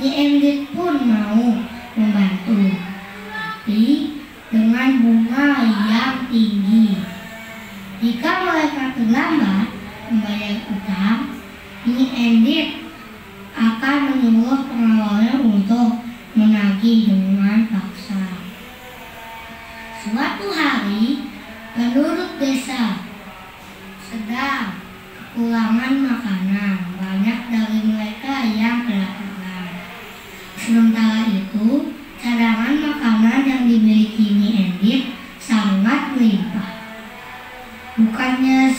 Endit pun mau membantu, tapi dengan bunga yang tinggi. Jika mereka terlambat membayar utang, Endit akan menyuruh pengawalnya untuk menagih dengan paksa. Suatu hari, penduduk desa sedang kekurangan makanan. Banyak dari mereka yang kelaparan. Sementara itu, cadangan makanan yang dimiliki Endit sangat melimpah. Bukannya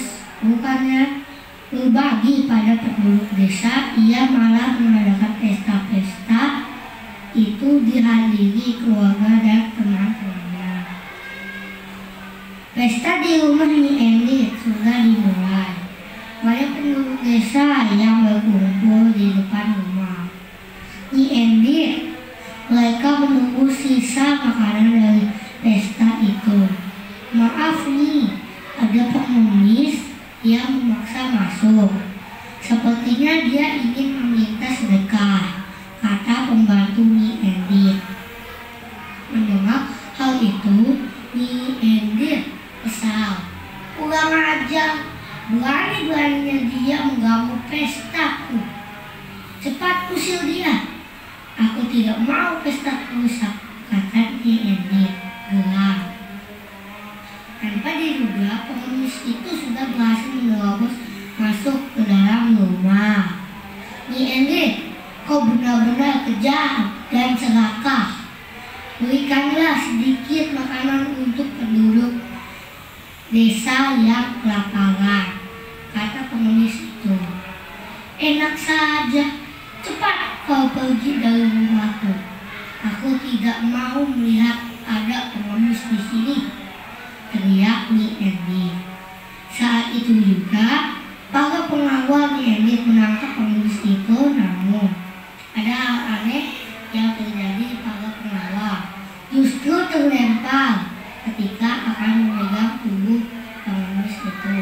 berbagi pada penduduk desa, ia malah mengadakan pesta-pesta. Itu dihadiri keluarga dan teman-temannya. Pesta di rumah Endit sudah dimulai. Banyak penduduk desa yang berkumpul di depan rumah Endit. Mereka menunggu sisa makanan dari pesta itu. Maaf nih, ada pengemis yang memaksa masuk. Sepertinya dia ingin meminta sedekah, kata pembantu Endit. Mendengar hal itu, Endit kesal. Kurang ajar, berani-beraninya dia mengganggu pestaku. Cepat usir dia. Aku tidak mau pesta rusak, kata Endit geram. Tanpa diduga, pengemis itu sudah berhasil menerobos masuk ke dalam rumah. Endit, kau benar-benar kejam dan serakah. Berikanlah sedikit makanan untuk penduduk desa yang kelaparan, kata pengemis itu. Enak saja, cepat kau pergi dari rumahku. Aku tidak mau melihat ada pengemis di sini, teriak Endit. Saat itu juga, para pengawal Endit menangkap pengemis itu, namun ada hal aneh yang terjadi. Para pengawal justru terlempar ketika akan memegang tubuh pengemis itu.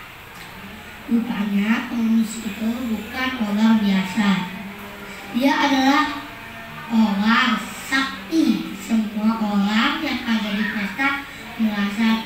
Rupanya pengemis itu bukan orang biasa. Dia adalah orang sakti. Semua orang yang ada di pesta merasa